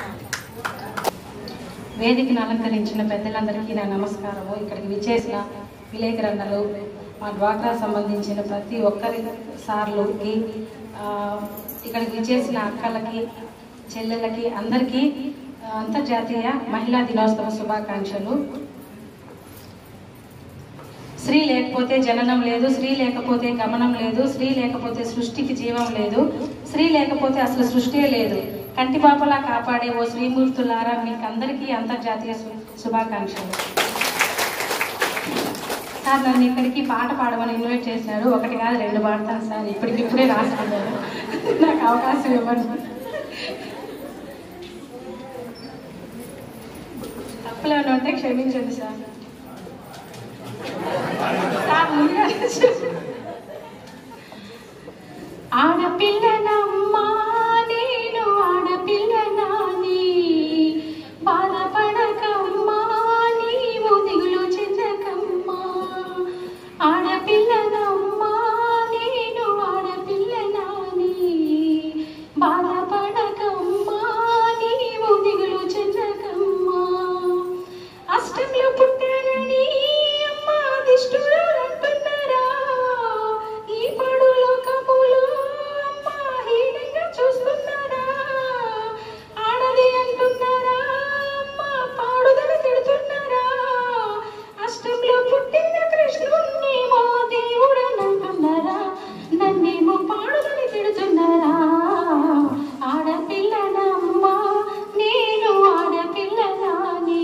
వేదికను అలంకరించిన పెద్దలందరికీ నా నమస్కారము. ఇక్కడికి విచ్చేసిన విలేకరులు, మా డ్వాక్రా సంబంధించిన ప్రతి ఒక్కరి సార్లుకి, ఇక్కడికి విచ్చేసిన అక్కలకి, చెల్లెలకి అందరికీ అంతర్జాతీయ మహిళా దినోత్సవ శుభాకాంక్షలు. స్త్రీ లేకపోతే జననం లేదు, స్త్రీ లేకపోతే గమనం లేదు, స్త్రీ లేకపోతే సృష్టికి జీవం లేదు, స్త్రీ లేకపోతే అసలు సృష్టి లేదు. కంటిపాపలా కాపాడే ఓ శ్రీమూర్తులారా, మీకు అందరికీ అంతర్జాతీయ శుభాకాంక్షలు. సార్ నన్ను ఇక్కడికి పాట పాడమని ఇన్వైట్ చేశారు. ఒకటి కాదు 2 పాడతాను సార్, ఇప్పటికిప్పుడే రాసుకున్నాను. నాకు అవకాశం ఇవ్వండి. తప్పులేమన్నా ఉంటే క్షమించండి సార్. ఆడపిల్లనమ్మా నేను, ఆడపిల్లనాని, బాధపడకమ్మా నీవు దిగులు చెందకమ్మా. ఆడపిల్లనమ్మా నేను, ఆడపిల్లనాని, బాధపడకమ్మా నీవు దిగులు చెందకమ్మా. అష్టంలో పుట్టానని అమ్మా దిష్టులు అంటున్నారా, ఈ పడు లోకములో అమ్మా హీనంగా చూస్తున్నారా. ఆడది అంటున్నారా అమ్మా, పాడుదల తిడుతున్నారా. అష్టంలో పుట్టిన కృష్ణుణ్ణేమో దేవుడని అంటున్నారా, నన్నేమో పాడుదని తిడుతున్నారా. ఆడపిల్లనమ్మా నేను, ఆడపిల్లనాని,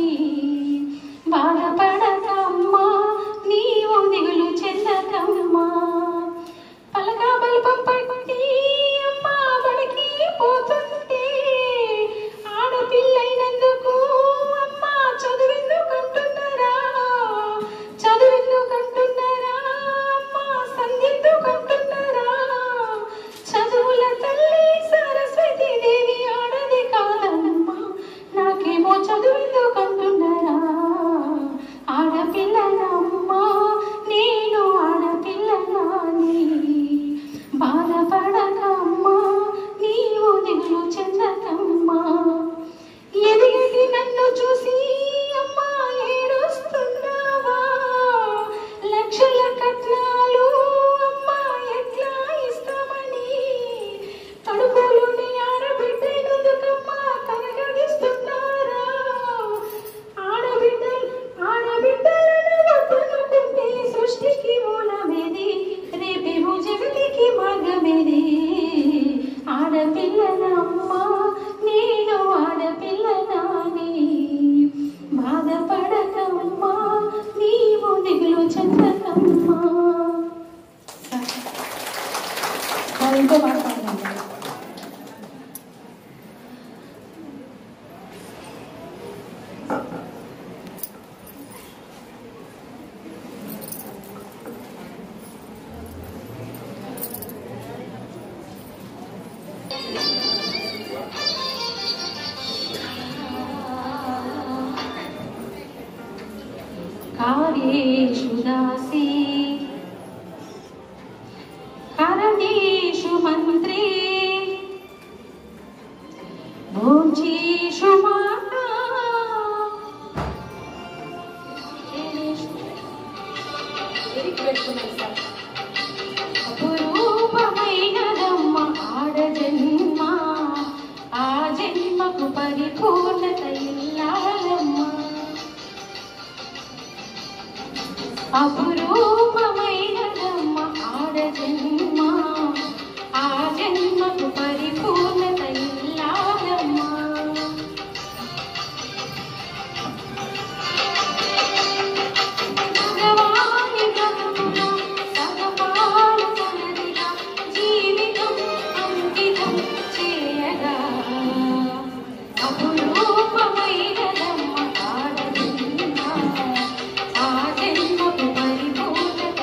బాధపడకమ్మా నీవు దిగులు చెందకమ్మా. పలకా బల్పం పట్టి అమ్మా బడికి పోతుంటే, ఆడపిల్లైనందుకు అమ్మా చదువెందుకంటున్నారా, చదువెందుకంటున్నారా అమ్మా, సంధ్యెందుకంటున్నారా. చదువుల తల్లి సరస్వతి దేవి ఆడది కాదమ్మా, నాకేమో చదువెందుకంటున్నారా. ఆడపిల్లనమ్మా నేను, ఆడపిల్లనాని, బాధపడకమ్మా నీవు దిగులు చెందకమ్మా. ఎదిగి నన్ను చూసి అమ్మా ఏడుస్తున్నావా, లక్షల కట్నాలు అమ్మా ఎట్లా ఇస్తామని, కడుపులోని ఆడబిడ్డనుకమ్మా కనగదిస్తున్నారా. ఆడబిడ్డలను వద్దనుకుంటే సృష్టికి మూలమేది, రేపేమో జగతికి మార్గమేది. ఆడపిల్లనమ్మా నేను, ఆడపిల్లనాని, బాధపడకమ్మా నీవు దిగులు చెందకమ్మా. ఇంకో పాట పాడతాను. कार्येषु दासी करणेषु मन्त्रे, भोजेषु माता, అపురూపమైనదమ్మ ఆడజన్మ, ఆ జన్మకు పరిపూర్ణత ఇల్లాలమ్మ. అపురూపమైనదమ్మ ఆడజన్మ, ఆ జన్మకు పరిపూర్ణత ఇల్లాలమ్మ. భగవాని భక్తుల సగపాల సనదిగా జీవితం అంకితం చేయగా. అపురూపమైనదమ్మ ఆడజన్మ, ఆ జన్మకు పరిపూర్ణత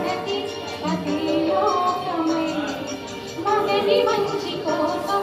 భారతి పతిలోకమై మగని మంచి కోసం